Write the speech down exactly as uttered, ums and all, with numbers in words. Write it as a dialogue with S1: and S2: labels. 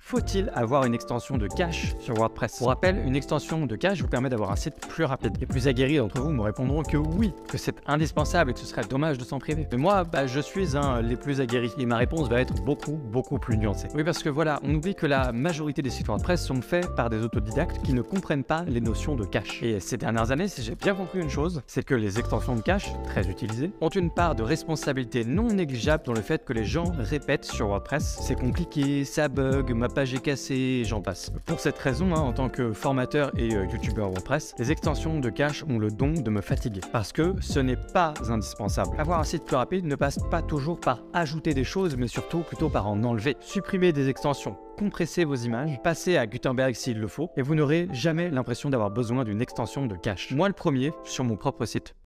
S1: Faut-il avoir une extension de cache sur WordPress? Pour rappel, une extension de cache vous permet d'avoir un site plus rapide. Les plus aguerris d'entre vous me répondront que oui, que c'est indispensable et que ce serait dommage de s'en priver. Mais moi, bah, je suis un les plus aguerris et ma réponse va être beaucoup, beaucoup plus nuancée. Oui, parce que voilà, on oublie que la majorité des sites WordPress sont faits par des autodidactes qui ne comprennent pas les notions de cache. Et ces dernières années, si j'ai bien compris une chose, c'est que les extensions de cache, très utilisées, ont une part de responsabilité non négligeable dans le fait que les gens répètent sur WordPress. C'est compliqué, ça bug, ma page est cassée, j'en passe. Pour cette raison, hein, en tant que formateur et euh, youtubeur WordPress, les extensions de cache ont le don de me fatiguer. Parce que ce n'est pas indispensable. Avoir un site plus rapide ne passe pas toujours par ajouter des choses, mais surtout plutôt par en enlever. Supprimer des extensions, compressez vos images, passez à Gutenberg s'il le faut, et vous n'aurez jamais l'impression d'avoir besoin d'une extension de cache. Moi le premier, sur mon propre site.